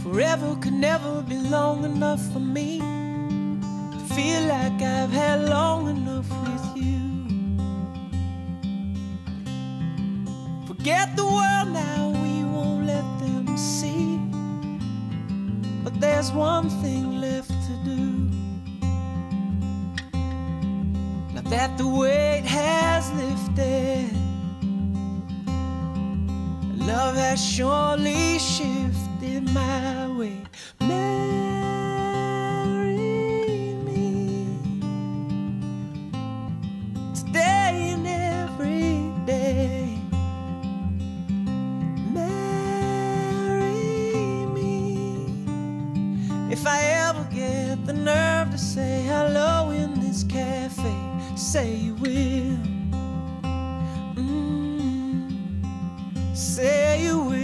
Forever could never be long enough for me to feel like I've had long enough with you. Forget the world now, we won't let them see. But there's one thing left to do. Now that the weight has lifted, love has surely shifted my way. Marry me today and every day. Marry me. If I ever get the nerve to say hello in this cafe, say you will. Say you will.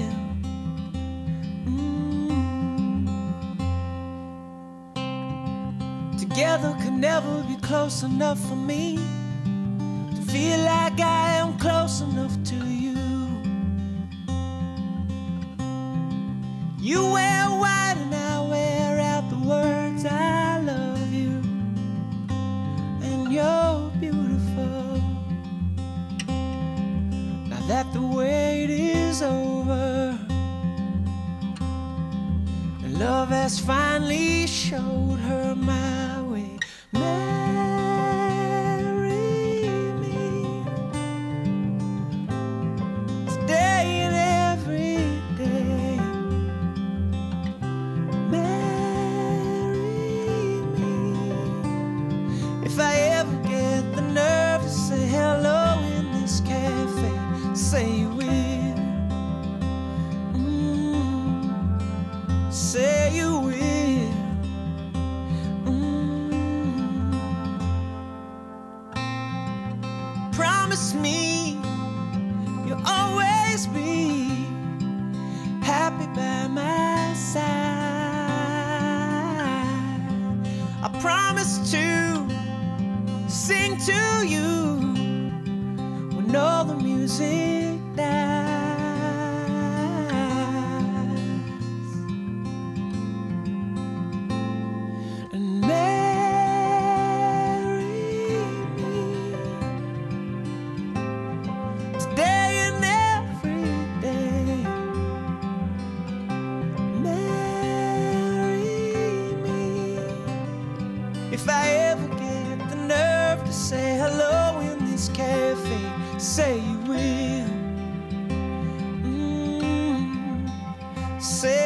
Together could never be close enough for me to feel like I am close enough to you. You wear white and I wear out the words I love you, and you're beautiful. Now that the wait is over and love has finally showed her my way. Marry me today and every day. Marry me. If I ever get the nerve to say hello in this cafe, say you will. Say you will. Promise me you'll always be happy by my side. I promise to sing to you when all the music dies. And marry me today and every day. Marry me. If I ever get the nerve to say hello in this cafe, say you will. Say